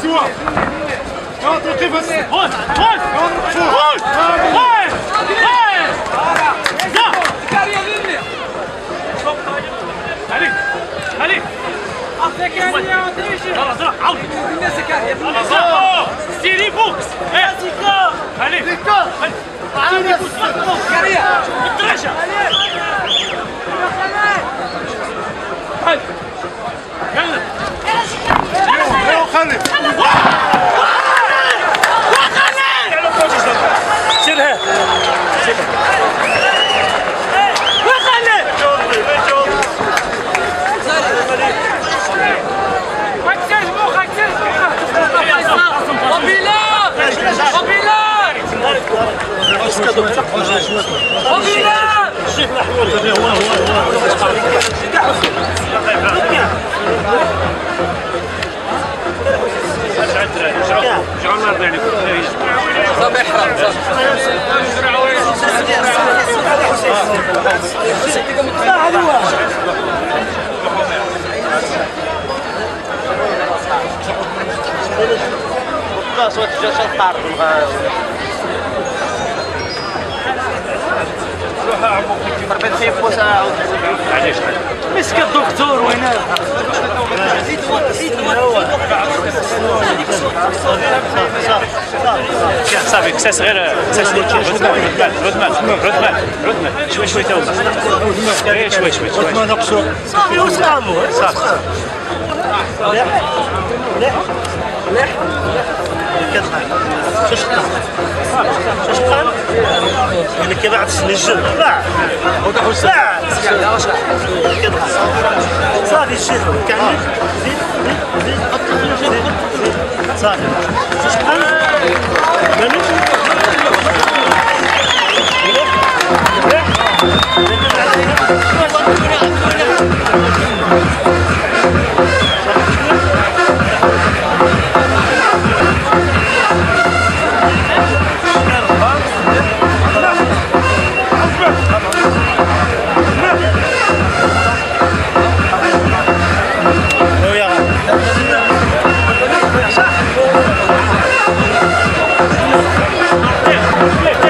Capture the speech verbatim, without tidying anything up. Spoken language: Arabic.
سوا يلا توقف بس خذ خذ خذ عليك عليك خلاص عاود ستيري بوكس عليك ستيري بوكس الدرجة يلا يلا خلي سيرها صوت جاش الطارق ضربت فيه بوسه عاود علاش مسك الدكتور وين صافي كساس غير كساس رد رد رد رد شوي شوي تو شوي شوي شوي صافي وسلامو صافي مليح مليح مليح كتخان شاش قال شاش قال اللي كي بعد السنجل لا وضحوا الساعه صافي الشيخ كمل زيد زيد زيد صافي شاش قال